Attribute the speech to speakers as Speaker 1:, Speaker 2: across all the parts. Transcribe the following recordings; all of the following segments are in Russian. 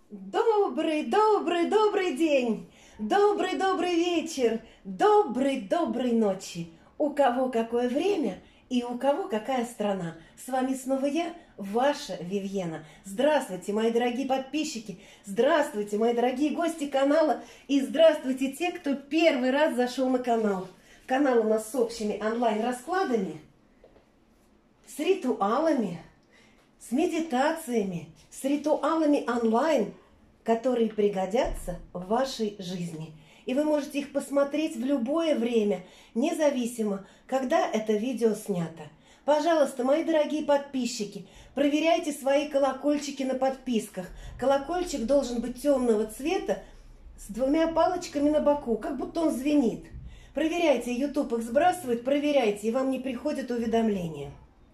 Speaker 1: Добрый день, добрый вечер, доброй ночи. У кого какое время и у кого какая страна. С вами снова я, ваша Вивьена. Здравствуйте, мои дорогие подписчики, здравствуйте, мои дорогие гости канала и здравствуйте те, кто первый раз зашел на канал. Канал у нас с общими онлайн-раскладами, с ритуалами, с медитациями, с ритуалами онлайн, которые пригодятся в вашей жизни. И вы можете их посмотреть в любое время, независимо, когда это видео снято. Пожалуйста, мои дорогие подписчики, проверяйте свои колокольчики на подписках. Колокольчик должен быть темного цвета с двумя палочками на боку, как будто он звенит. Проверяйте, YouTube их сбрасывает, проверяйте, и вам не приходят уведомления.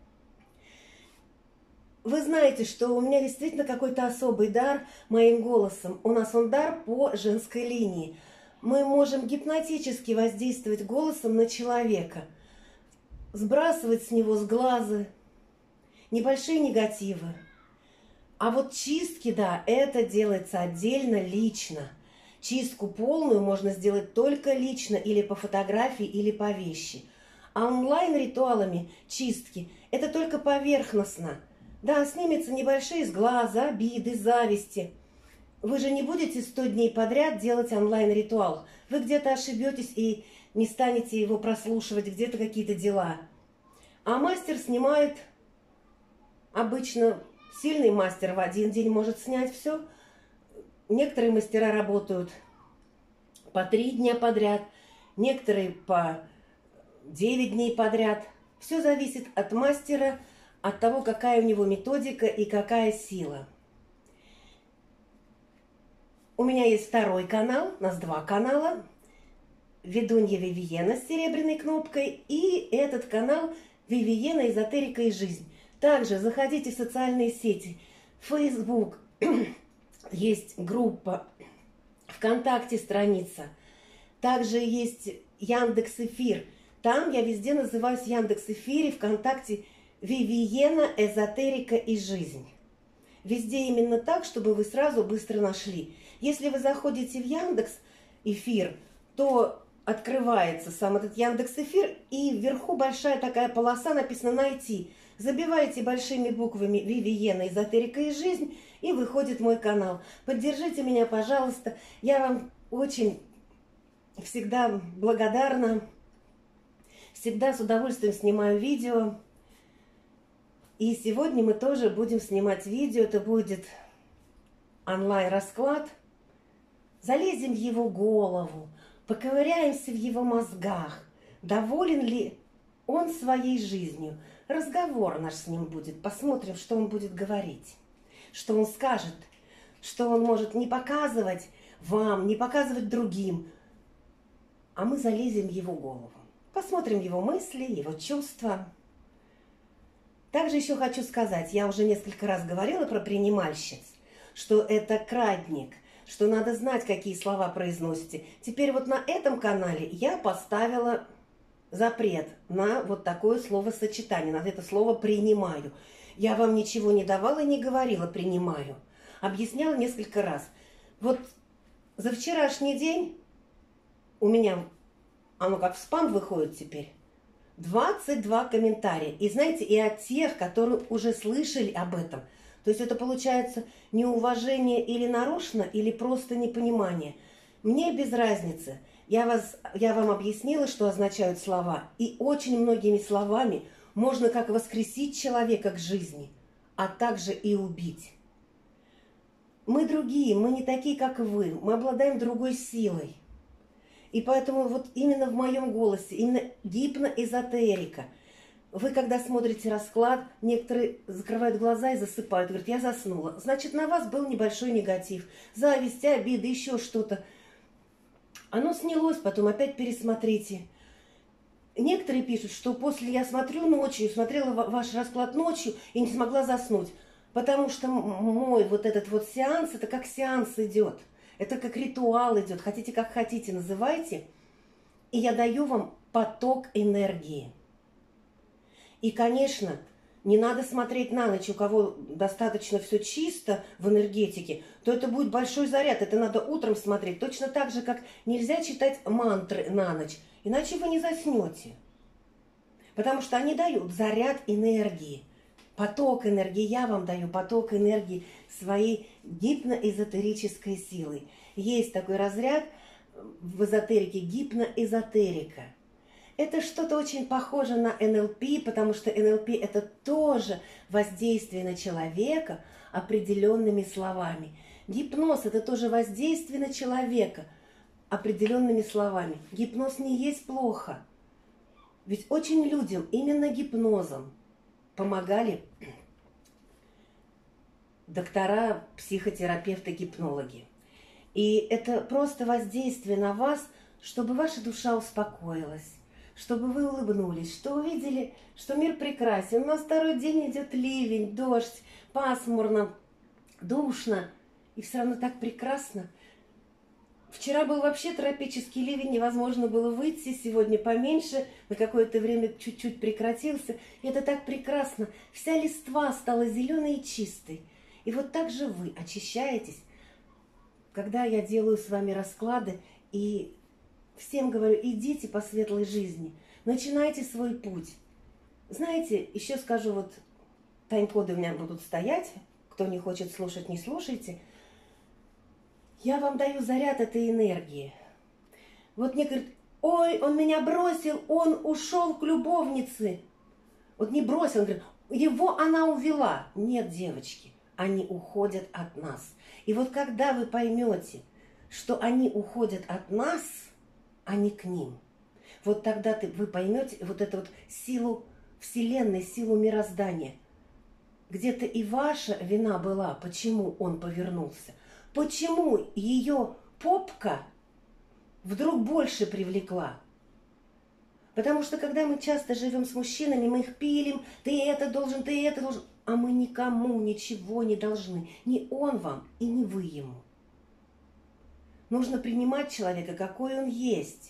Speaker 1: Вы знаете, что у меня действительно какой-то особый дар моим голосом. У нас он дар по женской линии. Мы можем гипнотически воздействовать голосом на человека, сбрасывать с него с глаза небольшие негативы. А вот чистки, да, это делается отдельно, лично. Чистку полную можно сделать только лично, или по фотографии, или по вещи. А онлайн-ритуалами чистки это только поверхностно. Да, снимется небольшие с глаза, обиды, зависти. Вы же не будете 100 дней подряд делать онлайн-ритуал. Вы где-то ошибетесь и не станете его прослушивать, где-то какие-то дела. А мастер снимает, обычно сильный мастер в один день может снять все. Некоторые мастера работают по 3 дня подряд, некоторые по 9 дней подряд. Все зависит от мастера, от того, какая у него методика и какая сила. У меня есть второй канал, у нас 2 канала. Ведунья Вивьена с серебряной кнопкой и этот канал Вивьена, эзотерика и жизнь. Также заходите в социальные сети. Facebook, есть группа, ВКонтакте страница. Также есть Яндекс.Эфир. Там я везде называюсь в Яндекс.Эфире, ВКонтакте Вивьена, эзотерика и жизнь. Везде именно так, чтобы вы сразу быстро нашли. Если вы заходите в Яндекс.Эфир, то открывается сам этот Яндекс.Эфир, и вверху большая такая полоса, написано «Найти». Забиваете большими буквами «Вивьена, эзотерика и жизнь», и выходит мой канал. Поддержите меня, пожалуйста. Я вам очень всегда благодарна. Всегда с удовольствием снимаю видео. И сегодня мы тоже будем снимать видео. Это будет онлайн-расклад. Залезем в его голову, поковыряемся в его мозгах. Доволен ли он своей жизнью? Разговор наш с ним будет. Посмотрим, что он будет говорить, что он скажет, что он может не показывать вам, не показывать другим. А мы залезем в его голову. Посмотрим его мысли, его чувства. Также еще хочу сказать, я уже несколько раз говорила про принимальщиц, что это крадник, что надо знать, какие слова произносите. Теперь вот на этом канале я поставила запрет на вот такое словосочетание, на это слово «принимаю». Я вам ничего не давала и не говорила «принимаю». Объясняла несколько раз. Вот за вчерашний день у меня, оно как в спам выходит теперь, 22 комментария. И знаете, и от тех, которые уже слышали об этом. То есть это получается неуважение или нарочно, или просто непонимание. Мне без разницы. Я вам объяснила, что означают слова. И очень многими словами можно как воскресить человека к жизни, а также и убить. Мы другие, мы не такие, как вы. Мы обладаем другой силой. И поэтому вот именно в моем голосе, именно гипноэзотерика. Вы, когда смотрите расклад, некоторые закрывают глаза и засыпают. Говорят, я заснула. Значит, на вас был небольшой негатив. Зависть, обиды, еще что-то. Оно снялось, потом опять пересмотрите. Некоторые пишут, что после я смотрю ночью, смотрела ваш расклад ночью и не смогла заснуть. Потому что мой вот этот вот сеанс, это как сеанс идет. Это как ритуал идет. Хотите, как хотите, называйте. И я даю вам поток энергии. И, конечно, Не надо смотреть на ночь, у кого достаточно все чисто в энергетике, то это будет большой заряд. Это надо утром смотреть. Точно так же, как нельзя читать мантры на ночь, иначе вы не заснете. Потому что они дают заряд энергии, поток энергии. Я вам даю поток энергии своей гипноэзотерической силой. Есть такой разряд в эзотерике гипноэзотерика. Это что-то очень похоже на НЛП, потому что НЛП – это тоже воздействие на человека определенными словами. Гипноз – это тоже воздействие на человека определенными словами. Гипноз не есть плохо. Ведь очень людям именно гипнозом помогали доктора, психотерапевты, гипнологи. И это просто воздействие на вас, чтобы ваша душа успокоилась, чтобы вы улыбнулись, что увидели, что мир прекрасен. У нас второй день идет ливень, дождь, пасмурно, душно, и все равно так прекрасно. Вчера был вообще тропический ливень, невозможно было выйти, сегодня поменьше, на какое-то время чуть-чуть прекратился. И это так прекрасно. Вся листва стала зеленой и чистой. И вот так же вы очищаетесь, когда я делаю с вами расклады, и всем говорю, идите по светлой жизни, начинайте свой путь. Знаете, еще скажу, вот тайм-коды у меня будут стоять, кто не хочет слушать, не слушайте. Я вам даю заряд этой энергии. Вот мне говорят, ой, он меня бросил, он ушел к любовнице. Вот не бросил, он говорит, его она увела. Нет, девочки, они уходят от нас. И вот когда вы поймете, что они уходят от нас, а не к ним, вот тогда вы поймете вот эту вот силу Вселенной, силу мироздания. Где-то и ваша вина была, почему он повернулся. Почему ее попка вдруг больше привлекла? Потому что когда мы часто живем с мужчинами, мы их пилим, ты это должен, а мы никому ничего не должны. Ни он вам и не вы ему. Нужно принимать человека, какой он есть.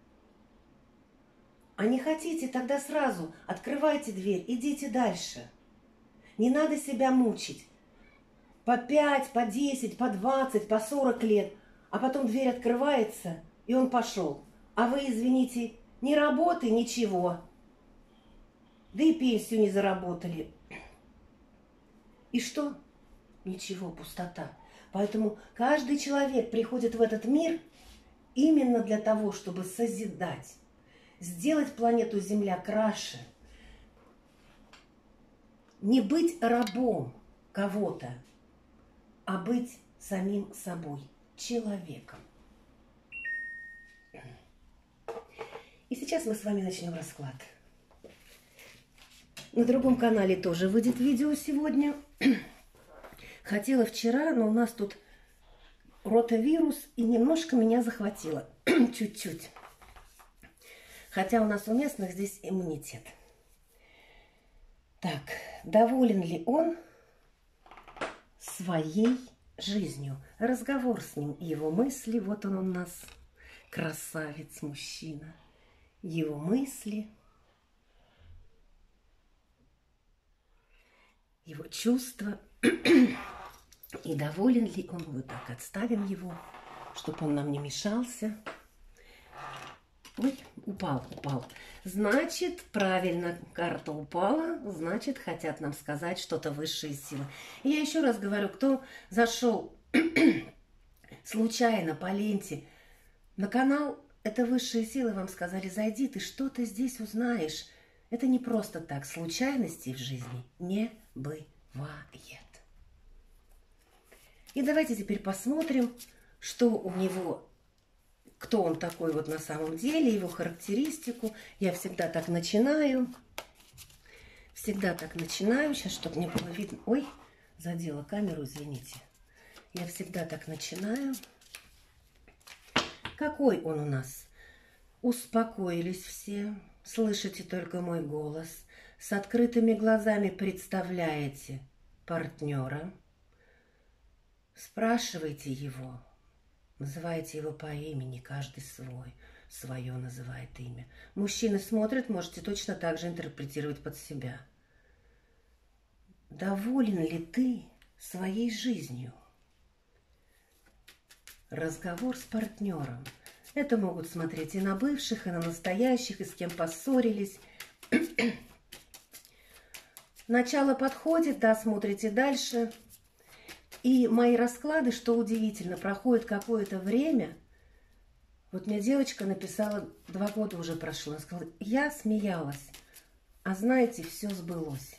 Speaker 1: А не хотите, тогда сразу открывайте дверь, идите дальше. Не надо себя мучить. По 5, по 10, по 20, по 40 лет. А потом дверь открывается, и он пошел. А вы, извините, ни работы, ничего. Да и пенсию не заработали. И что? Ничего, пустота. Поэтому каждый человек приходит в этот мир именно для того, чтобы созидать. Сделать планету Земля краше. Не быть рабом кого-то, а быть самим собой, человеком. И сейчас мы с вами начнем расклад. На другом канале тоже выйдет видео сегодня. Хотела вчера, но у нас тут ротавирус, и немножко меня захватило. Чуть-чуть. Хотя у нас у местных здесь иммунитет. Так, доволен ли он своей жизнью? Разговор с ним, его мысли, вот он у нас, красавец, мужчина. Его мысли, его чувства. И доволен ли он? Вот так отставим его, чтобы он нам не мешался. Ой, упал. Значит, правильно, карта упала, значит, хотят нам сказать что-то высшие силы. И я еще раз говорю, кто зашел случайно по ленте на канал, это высшие силы вам сказали, зайди, ты что-то здесь узнаешь. Это не просто так, случайностей в жизни не бывает. И давайте теперь посмотрим, что у него, кто он такой вот на самом деле, его характеристику. Я всегда так начинаю. Сейчас, чтобы мне было видно. Ой, задела камеру, извините. Я всегда так начинаю. Какой он у нас? Успокоились все. Слышите только мой голос. С открытыми глазами представляете партнера. Спрашивайте его. Называйте его по имени, каждый свое называет имя. Мужчины смотрят, можете точно так же интерпретировать под себя. Доволен ли ты своей жизнью? Разговор с партнером. Это могут смотреть и на бывших, и на настоящих, и с кем поссорились. Начало подходит, да, смотрите дальше. И мои расклады, что удивительно, проходит какое-то время. Вот мне девочка написала, 2 года уже прошло, она сказала, я смеялась, а знаете, все сбылось.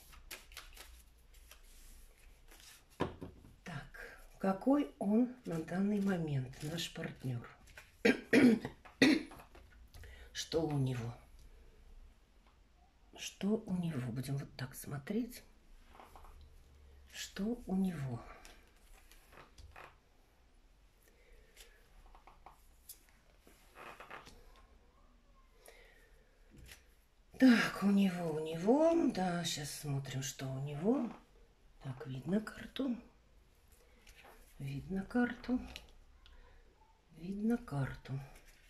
Speaker 1: Так, какой он на данный момент, наш партнер? Что у него? Что у него? Будем вот так смотреть. Что у него? Так, у него, да, сейчас смотрим, что у него. Так, видно карту. Видно карту. Видно карту.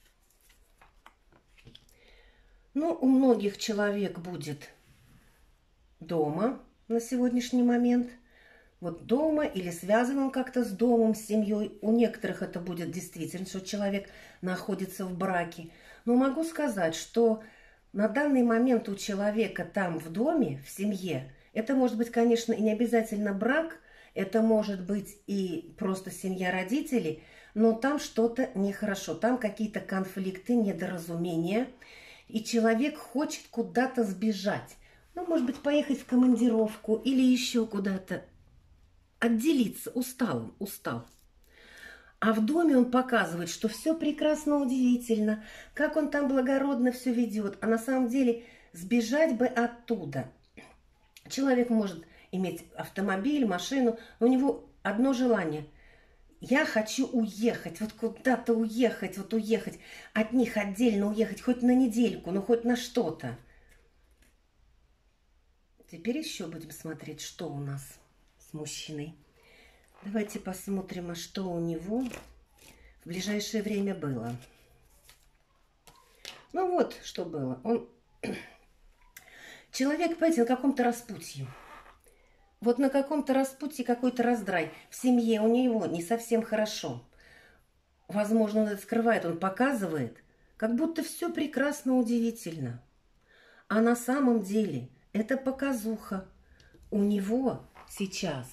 Speaker 1: Ну, у многих человек будет дома на сегодняшний момент. Вот дома или связан он как-то с домом, с семьей. У некоторых это будет действительно, что человек находится в браке. Но могу сказать, что на данный момент у человека там в доме, в семье, это может быть, конечно, и не обязательно брак, это может быть и просто семья родителей, но там что-то нехорошо, там какие-то конфликты, недоразумения, и человек хочет куда-то сбежать. Ну, может быть, поехать в командировку или еще куда-то, отделиться, устал. А в доме он показывает, что все прекрасно, удивительно, как он там благородно все ведет. А на самом деле сбежать бы оттуда. Человек может иметь автомобиль, машину, но у него одно желание. Я хочу уехать, вот куда-то уехать, вот уехать, от них отдельно уехать, хоть на недельку, ну хоть на что-то. Теперь еще будем смотреть, что у нас с мужчиной. Давайте посмотрим, а что у него в ближайшее время было. Ну вот, что было. Человек, понимаете, на каком-то распутье. Вот на каком-то распутье какой-то раздрай. В семье у него не совсем хорошо. Возможно, он это скрывает, он показывает, как будто все прекрасно, удивительно. А на самом деле это показуха. У него сейчас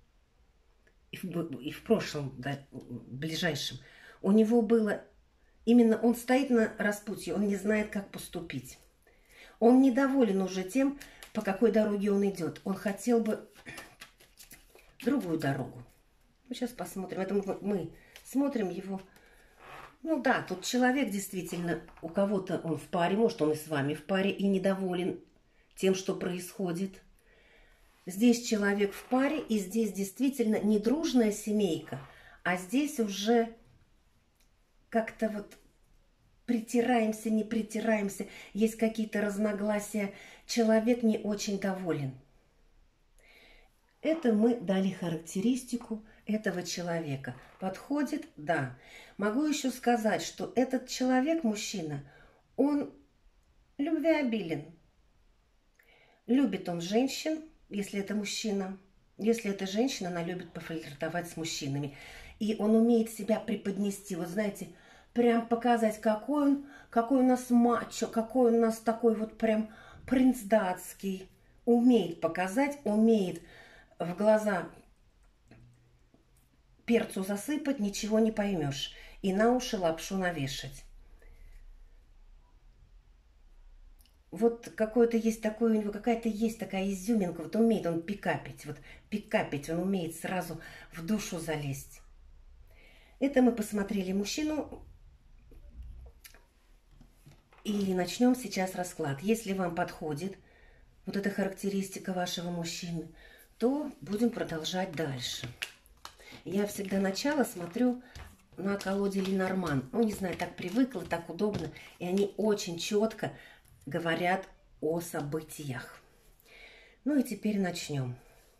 Speaker 1: и в прошлом, да, в ближайшем, у него было именно, он стоит на распутье, он не знает, как поступить. Он недоволен уже тем, по какой дороге он идет. Он хотел бы другую дорогу. Ну, сейчас посмотрим. Это мы смотрим его. Ну да, тут человек действительно, у кого-то он в паре, может, он и с вами в паре, и недоволен тем, что происходит. Здесь человек в паре, и здесь действительно не дружная семейка, а здесь уже как-то вот притираемся, не притираемся, есть какие-то разногласия. Человек не очень доволен. Это мы дали характеристику этого человека. Подходит? Да. Могу еще сказать, что этот человек, мужчина, он любвеобилен. Любит он женщин, если это мужчина. Если это женщина, она любит пофлиртовать с мужчинами. И он умеет себя преподнести. Вот знаете, прям показать, какой у нас мачо, какой у нас такой вот прям принц датский. Умеет показать, умеет в глаза перцу засыпать, ничего не поймешь. И на уши лапшу навешать. Вот какое-то есть такое, у него какая-то есть такая изюминка, вот умеет он пикапить, он умеет сразу в душу залезть. Это мы посмотрели мужчину, и начнем сейчас расклад. Если вам подходит вот эта характеристика вашего мужчины, то будем продолжать дальше. Я всегда начало смотрю на колоде Ленорман. Ну, не знаю, так привыкла, так удобно, и они очень четко говорят о событиях. Ну и теперь начнем.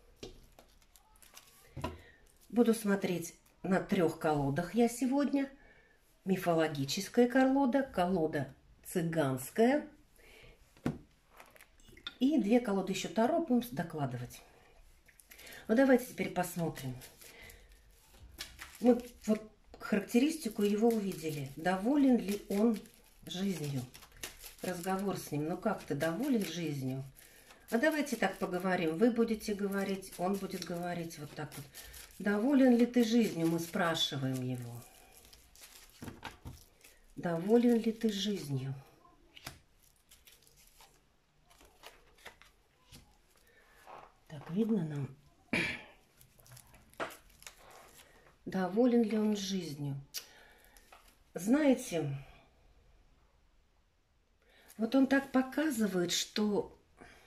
Speaker 1: Буду смотреть на 3 колодах я сегодня. Мифологическая колода, колода цыганская и 2 колоды еще Таро будем докладывать. Ну, давайте теперь посмотрим. Мы вот характеристику его увидели. Доволен ли он жизнью? Разговор с ним. Ну, как ты доволен жизнью? А давайте так поговорим. Вы будете говорить, он будет говорить вот так вот. Доволен ли ты жизнью? Мы спрашиваем его. Доволен ли ты жизнью? Так, видно нам? Доволен ли он жизнью? Знаете, вот он так показывает, что,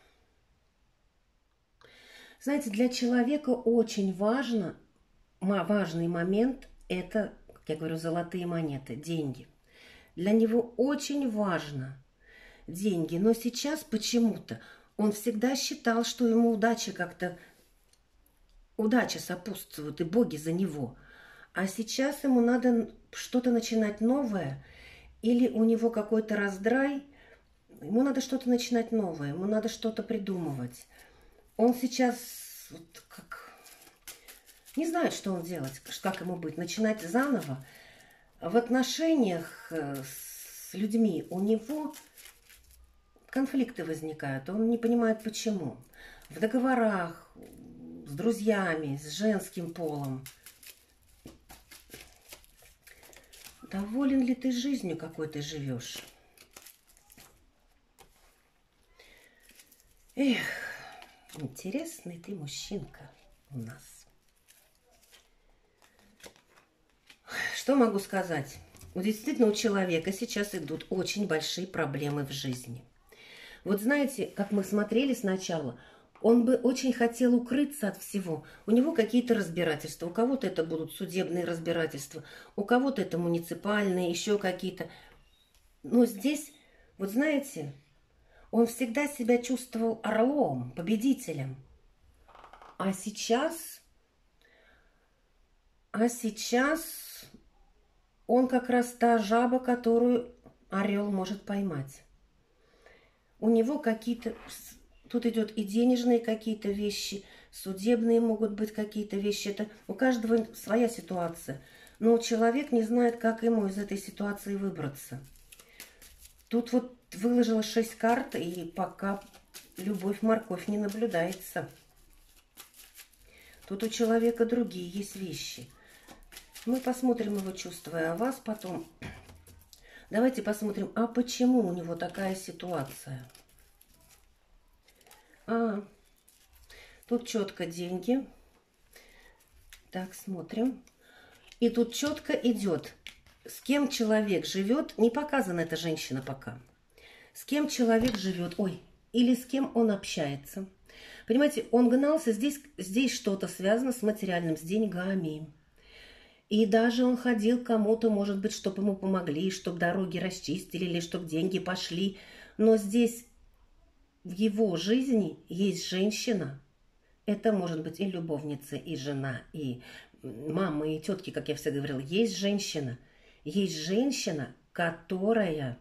Speaker 1: знаете, для человека очень важный момент – это, как я говорю, золотые монеты, деньги. Для него очень важно деньги, но сейчас почему-то он всегда считал, что ему удача сопутствует, и боги за него. А сейчас ему надо что-то начинать новое, или у него какой-то раздрай, ему надо что-то начинать новое, ему надо что-то придумывать. Он сейчас вот как не знает, что он делать, как ему быть, начинать заново. В отношениях с людьми у него конфликты возникают, он не понимает, почему. В договорах, с друзьями, с женским полом. Доволен ли ты жизнью, какой ты живешь? Эх, интересный ты мужчинка у нас. Что могу сказать? Действительно, у человека сейчас идут очень большие проблемы в жизни. Вот знаете, как мы смотрели сначала, он бы очень хотел укрыться от всего. У него какие-то разбирательства. У кого-то это будут судебные разбирательства, у кого-то это муниципальные, еще какие-то. Но здесь, вот знаете, он всегда себя чувствовал орлом, победителем. А сейчас он как раз та жаба, которую орел может поймать. У него какие-то... Тут идет и денежные какие-то вещи, судебные могут быть какие-то вещи. Это у каждого своя ситуация. Но человек не знает, как ему из этой ситуации выбраться. Тут вот выложила 6 карт, и пока любовь-морковь не наблюдается. Тут у человека другие есть вещи. Мы посмотрим его чувства, а вас потом... Давайте посмотрим, а почему у него такая ситуация? Тут четко деньги. Так, смотрим. И тут четко идет, с кем человек живет. Не показана эта женщина пока. С кем человек живет. Ой, или с кем он общается. Понимаете, он гнался. Здесь что-то связано с материальным, с деньгами. И даже он ходил к кому-то, может быть, чтобы ему помогли, чтобы дороги расчистили, или чтобы деньги пошли. Но здесь... В его жизни есть женщина. Это может быть и любовница, и жена, и мама, и тетки, как я всегда говорила. Есть женщина. Есть женщина, которая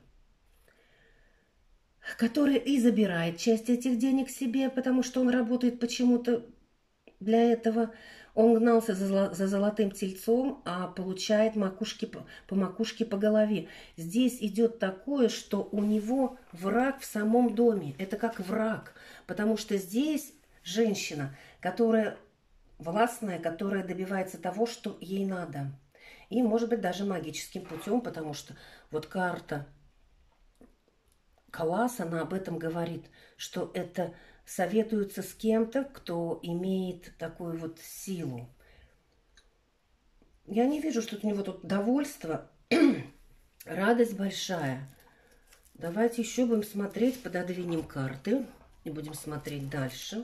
Speaker 1: и забирает часть этих денег себе, потому что он работает почему-то для этого. Он гнался за золотым тельцом, а получает по макушке по голове. Здесь идет такое, что у него враг в самом доме. Это как враг, потому что здесь женщина, которая властная, которая добивается того, что ей надо. И, может быть, даже магическим путем, потому что вот карта Коллас, она об этом говорит, что это... советуются с кем-то, кто имеет такую вот силу. Я не вижу, что у него тут довольство, радость большая. Давайте еще будем смотреть, пододвинем карты и будем смотреть дальше.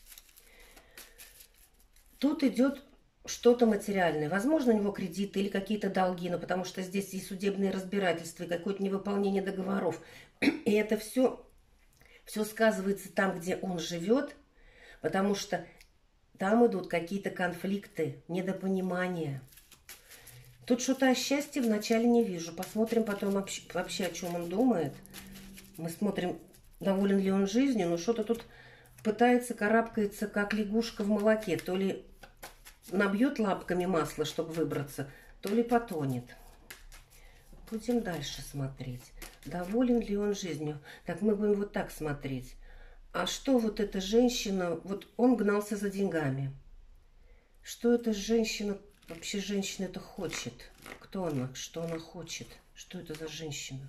Speaker 1: Тут идет что-то материальное. Возможно, у него кредиты или какие-то долги, но потому что здесь и судебные разбирательства, и какое-то невыполнение договоров. И это все сказывается там, где он живет, потому что там идут какие-то конфликты, недопонимания. Тут что-то о счастье вначале не вижу. Посмотрим потом вообще, о чем он думает. Мы смотрим, доволен ли он жизнью, но что-то тут пытается, карабкается, как лягушка в молоке. То ли набьет лапками масло, чтобы выбраться, то ли потонет. Будем дальше смотреть. Доволен ли он жизнью? Так, мы будем вот так смотреть. А что вот эта женщина... Вот он гнался за деньгами. Что эта женщина... Вообще женщина это хочет? Кто она? Что она хочет? Что это за женщина?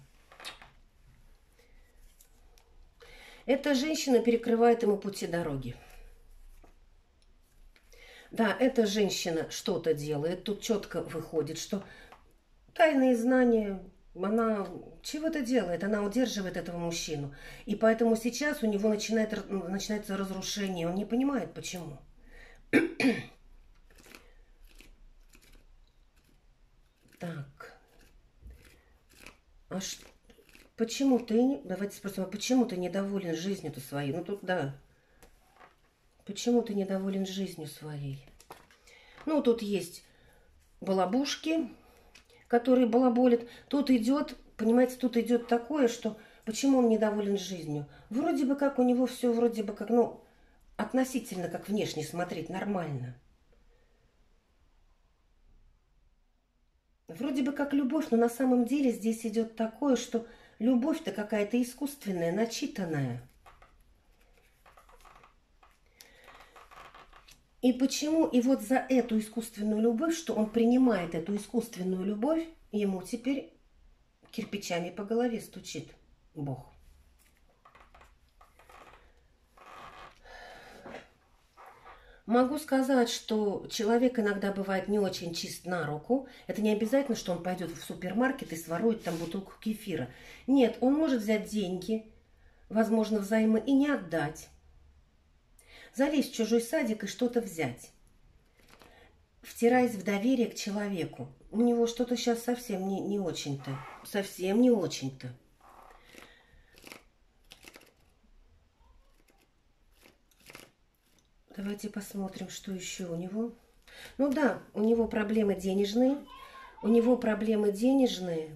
Speaker 1: Эта женщина перекрывает ему пути дороги. Да, эта женщина что-то делает. Тут четко выходит, что тайные знания, она чего-то делает, она удерживает этого мужчину. И поэтому сейчас у него начинается разрушение. Он не понимает, почему. Так. А почему ты... Давайте спросим, а почему ты недоволен жизнью-то своей? Ну тут, да. Почему ты недоволен жизнью своей? Ну, тут есть балабушки, которые балаболят. Тут идет, понимаете, тут идет такое, что... Почему он недоволен жизнью? Вроде бы как у него все, вроде бы как, ну, относительно, как внешне смотреть, нормально. Вроде бы как любовь, но на самом деле здесь идет такое, что любовь-то какая-то искусственная, начитанная. И почему? И вот за эту искусственную любовь, что он принимает эту искусственную любовь, ему теперь кирпичами по голове стучит Бог. Могу сказать, что человек иногда бывает не очень чист на руку. Это не обязательно, что он пойдет в супермаркет и сворует там бутылку кефира. Нет, он может взять деньги, возможно, взаймы, и не отдать. Залезть в чужой садик и что-то взять. Втираясь в доверие к человеку. У него что-то сейчас совсем не очень-то. Совсем не очень-то. Давайте посмотрим, что еще у него. Ну да, у него проблемы денежные. У него проблемы денежные.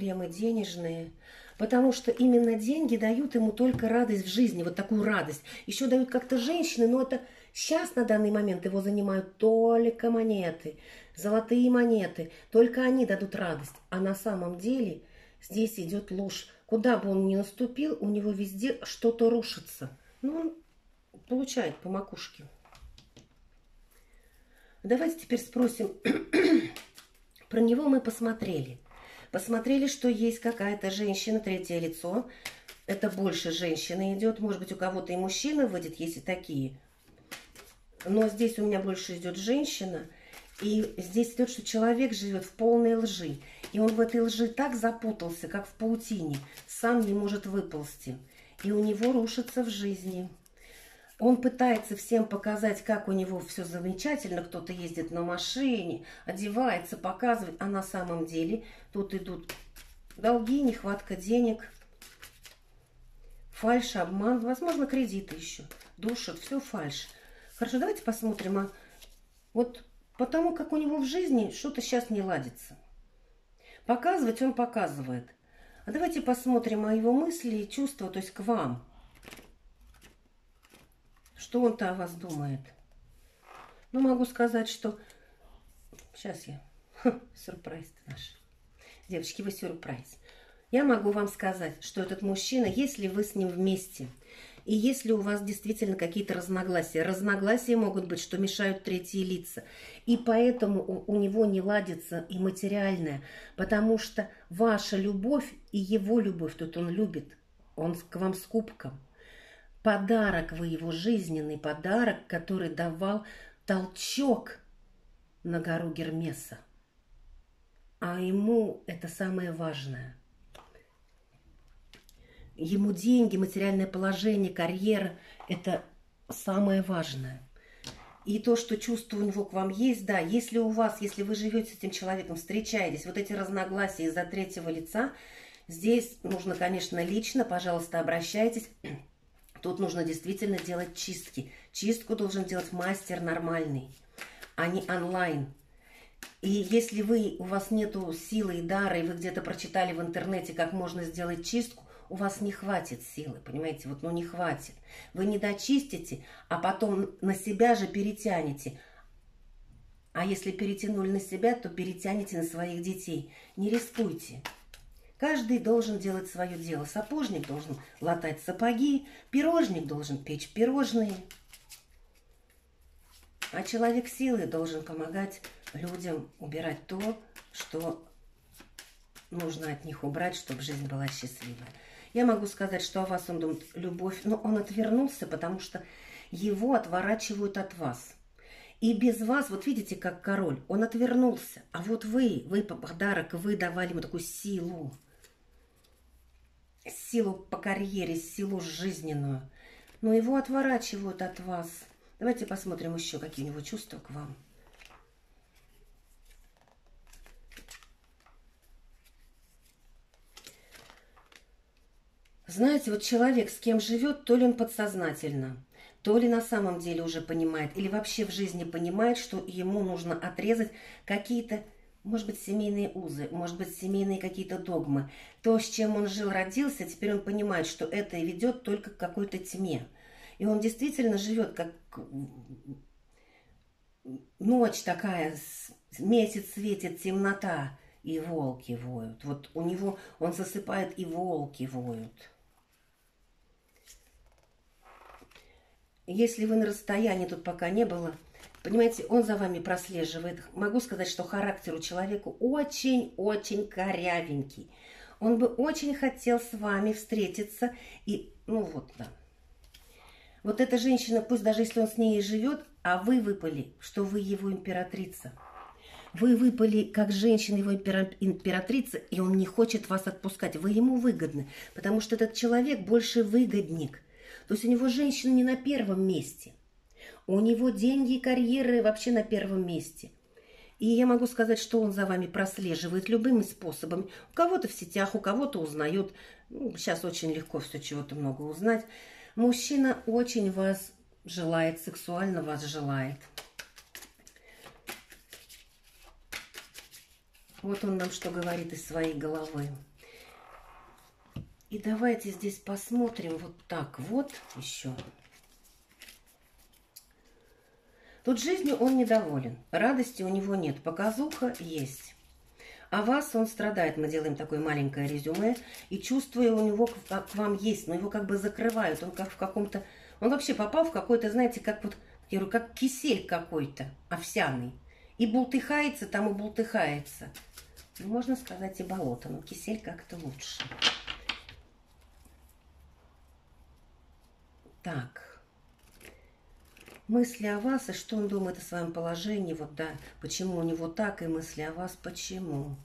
Speaker 1: Потому что именно деньги дают ему только радость в жизни. Вот такую радость. Еще дают как-то женщины, но это сейчас на данный момент его занимают только монеты. Золотые монеты. Только они дадут радость. А на самом деле здесь идет ложь. Куда бы он ни наступил, у него везде что-то рушится. Ну, он получает по макушке. Давайте теперь спросим. Про него мы посмотрели. Посмотрели, что есть какая-то женщина, третье лицо. Это больше женщина идет. Может быть, у кого-то и мужчина выйдет, есть и такие. Но здесь у меня больше идет женщина. И здесь идет, что человек живет в полной лжи. И он в этой лжи так запутался, как в паутине. Сам не может выползти. И у него рушится в жизни. Он пытается всем показать, как у него все замечательно. Кто-то ездит на машине, одевается, показывает. А на самом деле тут идут долги, нехватка денег, фальшь, обман. Возможно, кредиты еще. Душат, все фальшь. Хорошо, давайте посмотрим. А вот потому, как у него в жизни что-то сейчас не ладится. Показывать он показывает. А давайте посмотрим о его мысли и чувства, то есть к вам. Что он-то о вас думает? Ну, могу сказать, что... Сейчас я... Сюрприз наш. Девочки, вы сюрприз. Я могу вам сказать, что этот мужчина, если вы с ним вместе, и если у вас действительно какие-то разногласия могут быть, что мешают третьи лица, и поэтому у него не ладится и материальное, потому что ваша любовь и его любовь, тут он любит, он к вам с кубком. Подарок вы его, жизненный подарок, который давал толчок на гору Гермеса. А ему это самое важное. Ему деньги, материальное положение, карьера – это самое важное. И то, что чувство у него к вам есть, да, если у вас, если вы живете с этим человеком, встречаетесь, вот эти разногласия из-за третьего лица, здесь нужно, конечно, лично, пожалуйста, обращайтесь. Тут нужно действительно делать чистки. Чистку должен делать мастер нормальный, а не онлайн. И если у вас нету силы и дара, и вы где-то прочитали в интернете, как можно сделать чистку, у вас не хватит силы, понимаете, вот, ну, не хватит. Вы не дочистите, а потом на себя же перетянете. А если перетянули на себя, то перетянете на своих детей. Не рискуйте. Каждый должен делать свое дело. Сапожник должен латать сапоги, пирожник должен печь пирожные. А человек силы должен помогать людям убирать то, что нужно от них убрать, чтобы жизнь была счастливая. Я могу сказать, что о вас он думает любовь, но он отвернулся, потому что его отворачивают от вас. И без вас, вот видите, как король, он отвернулся. А вот вы подарок, вы давали ему такую силу. Силу по карьере, силу жизненную. Но его отворачивают от вас. Давайте посмотрим еще, какие у него чувства к вам. Знаете, вот человек с кем живет, то ли он подсознательно, то ли на самом деле уже понимает, или вообще в жизни понимает, что ему нужно отрезать какие-то, может быть, семейные узы, может быть, семейные какие-то догмы. То, с чем он жил, родился, теперь он понимает, что это ведет только к какой-то тьме. И он действительно живет как ночь такая, месяц светит, темнота, и волки воют. Вот у него он засыпает, и волки воют. Если вы на расстоянии, тут пока не было, понимаете, он за вами прослеживает. Могу сказать, что характер у человека очень-очень корявенький. Он бы очень хотел с вами встретиться. И, ну вот, да. Вот эта женщина, пусть даже если он с ней и живет, а вы выпали, что вы его императрица. Вы выпали как женщина, его императрица, и он не хочет вас отпускать. Вы ему выгодны, потому что этот человек больше выгодник. То есть у него женщина не на первом месте. У него деньги и карьеры вообще на первом месте. И я могу сказать, что он за вами прослеживает любыми способами. У кого-то в сетях, у кого-то узнает. Ну, сейчас очень легко все чего-то много узнать. Мужчина очень вас желает, сексуально вас желает. Вот он нам что говорит из своей головы. И давайте здесь посмотрим вот так вот еще. Тут жизнью он недоволен, радости у него нет, показуха есть. А вас он страдает, мы делаем такое маленькое резюме, и чувствуя у него к вам есть, но его как бы закрывают, он как в каком-то... Он вообще попал в какой-то, знаете, как вот, я говорю, как кисель какой-то овсяный. И бултыхается, там и бултыхается. Ну, можно сказать и болото, но кисель как-то лучше. Так. Мысли о вас, и что он думает о своем положении, вот да, почему у него так, и мысли о вас, почему.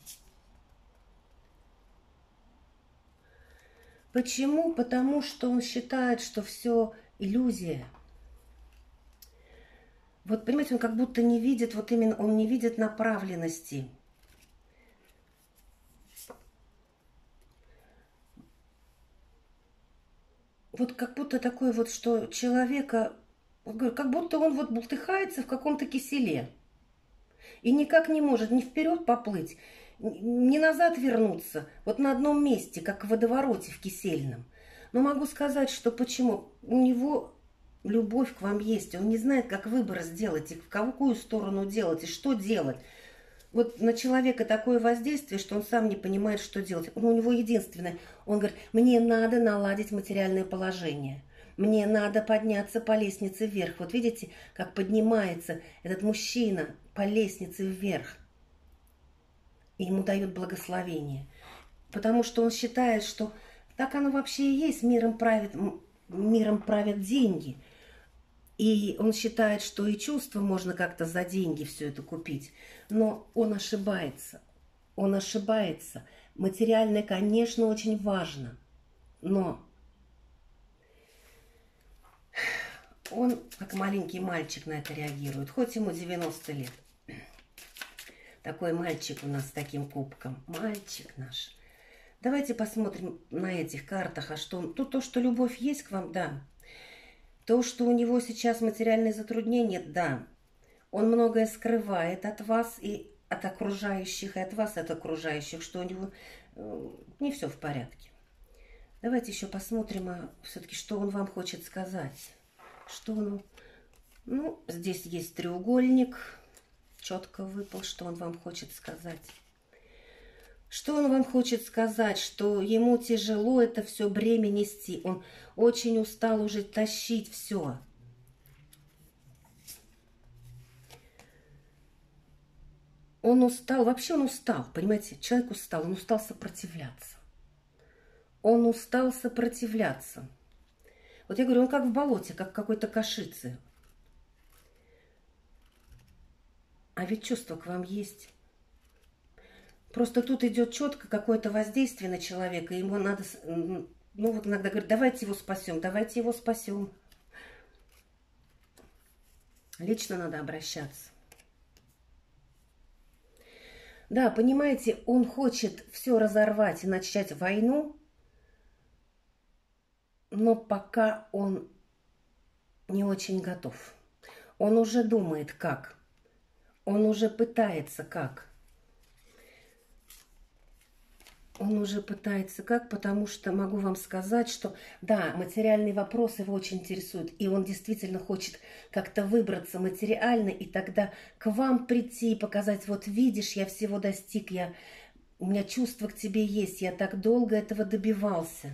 Speaker 1: Почему? Потому что он считает, что все иллюзия. Вот, понимаете, он как будто не видит, вот именно, он не видит направленности. Вот как будто такое вот, что человека, вот говорю, как будто он вот бултыхается в каком-то киселе. И никак не может ни вперед поплыть, ни назад вернуться. Вот на одном месте, как в водовороте в кисельном. Но могу сказать, что почему. У него любовь к вам есть. Он не знает, как выбор сделать, и в какую сторону делать, и что делать. Вот на человека такое воздействие, что он сам не понимает, что делать. У него единственное. Он говорит, мне надо наладить материальное положение. Мне надо подняться по лестнице вверх. Вот видите, как поднимается этот мужчина по лестнице вверх. И ему дают благословение. Потому что он считает, что так оно вообще и есть. Миром правят деньги. И он считает, что и чувства можно как-то за деньги все это купить. Но он ошибается. Он ошибается. Материальное, конечно, очень важно. Но он, как маленький мальчик, на это реагирует. Хоть ему 90 лет. Такой мальчик у нас с таким кубком. Мальчик наш. Давайте посмотрим на этих картах. А что он... Тут то, что любовь есть к вам, да. То, что у него сейчас материальные затруднения, да. Он многое скрывает от вас и от окружающих, и от вас, и от окружающих, что у него не все в порядке. Давайте еще посмотрим, все-таки, что он вам хочет сказать. Что он... Ну, здесь есть треугольник. Четко выпал, что он вам хочет сказать. Что он вам хочет сказать? Что ему тяжело это все бремя нести. Он очень устал уже тащить все. Он устал, вообще он устал, понимаете? Человек устал, он устал сопротивляться. Он устал сопротивляться. Вот я говорю, он как в болоте, как в какой-то кашице. А ведь чувство к вам есть. Просто тут идет четко какое-то воздействие на человека, и ему надо, ну вот иногда говорят, давайте его спасем, давайте его спасем. Лично надо обращаться. Да, понимаете, он хочет все разорвать и начать войну, но пока он не очень готов. Он уже думает, как. Он уже пытается, как. Он уже пытается как, потому что могу вам сказать, что да, материальный вопрос его очень интересует, и он действительно хочет как-то выбраться материально, и тогда к вам прийти и показать, вот видишь, я всего достиг, у меня чувство к тебе есть, я так долго этого добивался.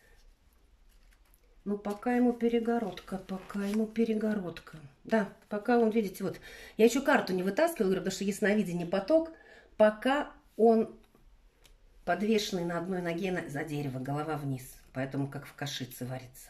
Speaker 1: Ну, пока ему перегородка, пока ему перегородка. Да, пока он, видите, вот, я еще карту не вытаскивала, говорю, потому что ясновидение поток, пока он... подвешенный на одной ноге за дерево, голова вниз. Поэтому как в кашице варится.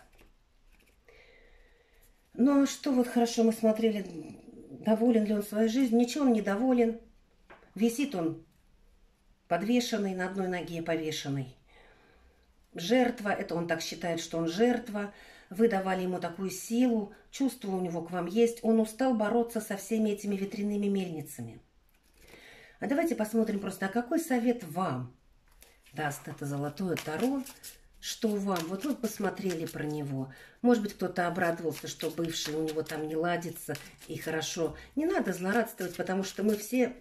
Speaker 1: Ну, а что вот хорошо мы смотрели, доволен ли он своей жизнью? Ничего он не доволен. Висит он подвешенный, на одной ноге повешенный. Жертва, это он так считает, что он жертва. Вы давали ему такую силу, чувство у него к вам есть. Он устал бороться со всеми этими ветряными мельницами. А давайте посмотрим просто, а какой совет вам даст это золотое таро, что вам, вот вы посмотрели про него, может быть, кто-то обрадовался, что бывший у него там не ладится, и хорошо. Не надо злорадствовать, потому что мы все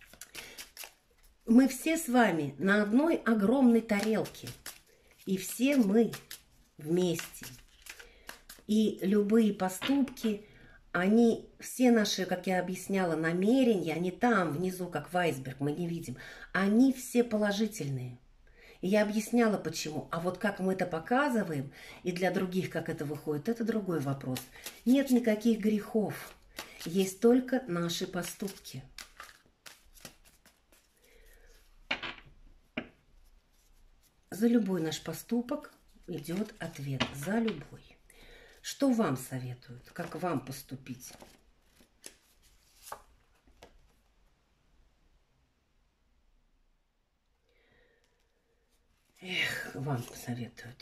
Speaker 1: с вами на одной огромной тарелке, и все мы вместе. И любые поступки, они, все наши, как я объясняла, намерения, они там, внизу, как в айсберг, мы не видим, они все положительные. И я объясняла, почему. А вот как мы это показываем, и для других, как это выходит, это другой вопрос. Нет никаких грехов. Есть только наши поступки. За любой наш поступок идет ответ. За любой. Что вам советуют? Как вам поступить? Эх, вам советуют.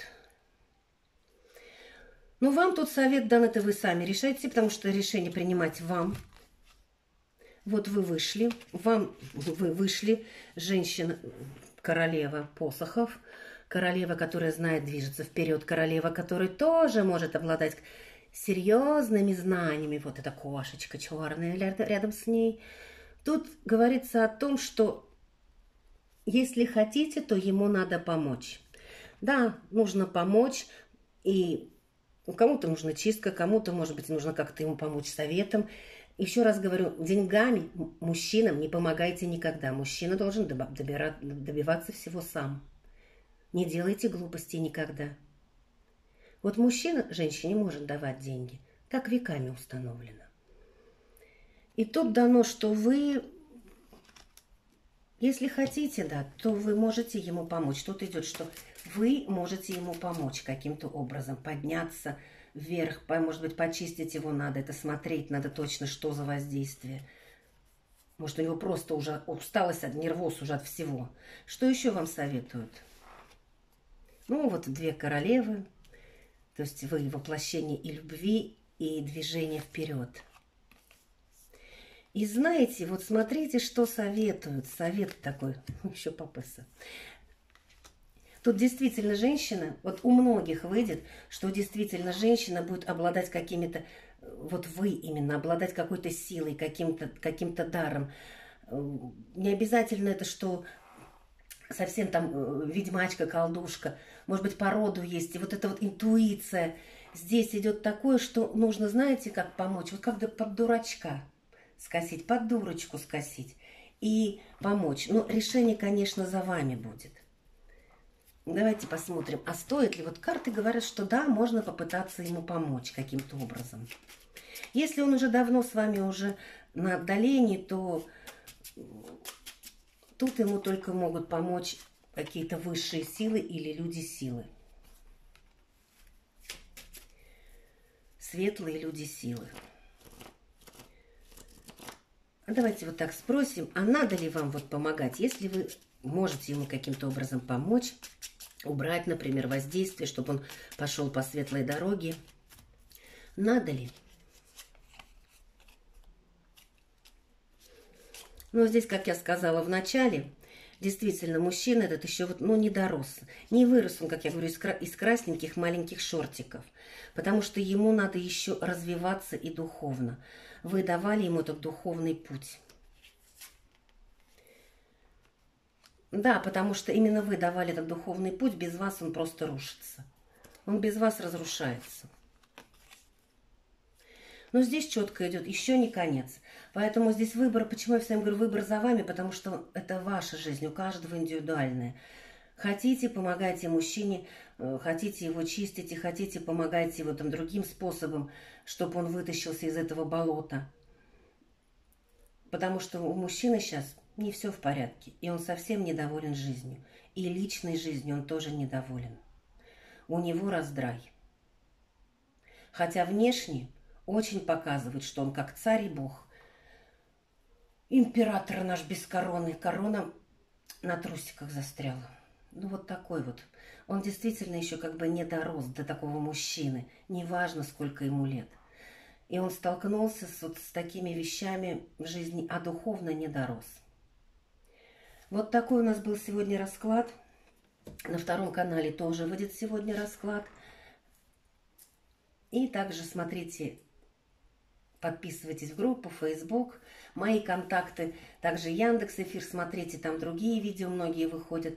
Speaker 1: Ну, вам тут совет дан, это вы сами решайте, потому что решение принимать вам. Вот вы вышли, вы вышли, женщина, королева посохов, королева, которая знает движется вперед, королева, которая тоже может обладать серьезными знаниями. Вот эта кошечка черная рядом с ней. Тут говорится о том, что если хотите, то ему надо помочь. Да, нужно помочь, и кому-то нужна чистка, кому-то, может быть, нужно как-то ему помочь советом. Еще раз говорю, деньгами мужчинам не помогайте никогда. Мужчина должен добиваться всего сам. Не делайте глупостей никогда. Вот мужчина женщине может давать деньги, как веками установлено. И тут дано, что вы... Если хотите, да, то вы можете ему помочь. Тут идет, что вы можете ему помочь каким-то образом, подняться вверх, может быть, почистить его надо, это смотреть надо точно, что за воздействие. Может, у него просто уже усталость, нервоз уже от всего. Что еще вам советуют? Ну, вот две королевы, то есть вы воплощение и любви, и движение вперед. И знаете, вот смотрите, что советуют. Совет такой, еще папеса. Тут действительно женщина, вот у многих выйдет, что действительно женщина будет обладать какими-то, вот вы именно, обладать какой-то силой, каким-то даром. Не обязательно это, что совсем там ведьмачка, колдушка, может быть, по роду есть. И вот эта вот интуиция. Здесь идет такое, что нужно, знаете, как помочь? Вот как под дурачка скосить, под дурочку скосить и помочь. Но решение, конечно, за вами будет. Давайте посмотрим, а стоит ли... Вот карты говорят, что да, можно попытаться ему помочь каким-то образом. Если он уже давно с вами уже на отдалении, то тут ему только могут помочь какие-то высшие силы или люди силы. Светлые люди силы. А давайте вот так спросим, а надо ли вам вот помогать, если вы можете ему каким-то образом помочь, убрать, например, воздействие, чтобы он пошел по светлой дороге. Надо ли? Но здесь, как я сказала в начале, действительно, мужчина этот еще вот, ну, не дорос. Не вырос он, как я говорю, из красненьких маленьких шортиков. Потому что ему надо еще развиваться и духовно. Вы давали ему этот духовный путь. Да, потому что именно вы давали этот духовный путь, без вас он просто рушится. Он без вас разрушается. Но здесь четко идет, еще не конец. Поэтому здесь выбор, почему я всем говорю, выбор за вами, потому что это ваша жизнь, у каждого индивидуальная. Хотите, помогайте мужчине, хотите его чистите, хотите, помогайте его там другим способом, чтобы он вытащился из этого болота. Потому что у мужчины сейчас не все в порядке, и он совсем недоволен жизнью. И личной жизнью он тоже недоволен. У него раздрай. Хотя внешне очень показывает, что он как царь и бог. Император наш без короны. Корона на трусиках застряла. Ну, вот такой вот. Он действительно еще как бы не дорос до такого мужчины. Неважно, сколько ему лет. И он столкнулся с такими вещами в жизни, а духовно не дорос. Вот такой у нас был сегодня расклад. На втором канале тоже выйдет сегодня расклад. И также смотрите, подписывайтесь в группу, Facebook, мои контакты, также Яндекс.Эфир, смотрите, там другие видео многие выходят.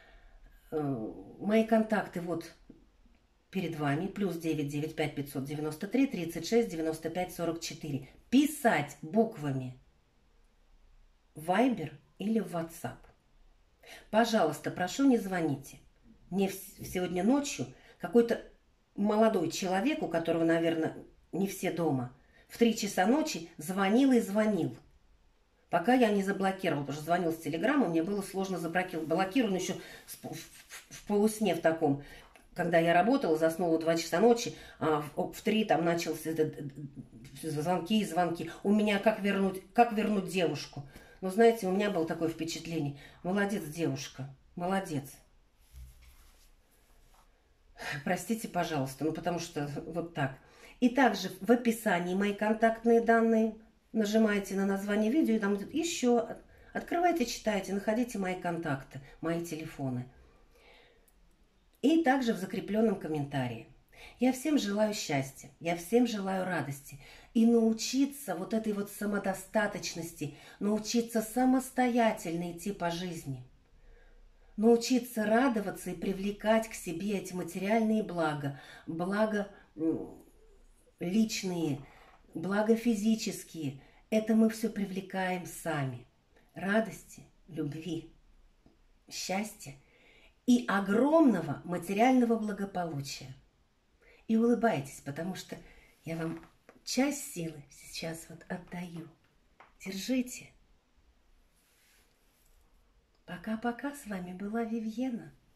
Speaker 1: Мои контакты вот перед вами, +9 95 593 36 95 44. Писать буквами в Viber или в WhatsApp. Пожалуйста, прошу, не звоните. Мне сегодня ночью какой-то молодой человек, у которого, наверное, не все дома, в 3 часа ночи звонил и звонил. Пока я не заблокировала, потому что звонил с телеграмма, мне было сложно заблокировать. Блокирован еще в полусне в таком. Когда я работала, заснула в 2 часа ночи, а в 3 там начался звонки и звонки. У меня как вернуть девушку? Ну, знаете, у меня было такое впечатление. Молодец, девушка, молодец. Простите, пожалуйста, ну потому что вот так. И также в описании мои контактные данные. Нажимаете на название видео, и там идет еще. Открывайте, читайте, находите мои контакты, мои телефоны. И также в закрепленном комментарии. Я всем желаю счастья, я всем желаю радости. И научиться вот этой вот самодостаточности, научиться самостоятельно идти по жизни. Научиться радоваться и привлекать к себе эти материальные блага, блага личные, блага физические. Это мы все привлекаем сами. Радости, любви, счастья и огромного материального благополучия. И улыбайтесь, потому что я вам часть силы сейчас вот отдаю. Держите. Пока-пока, с вами была Вивьена.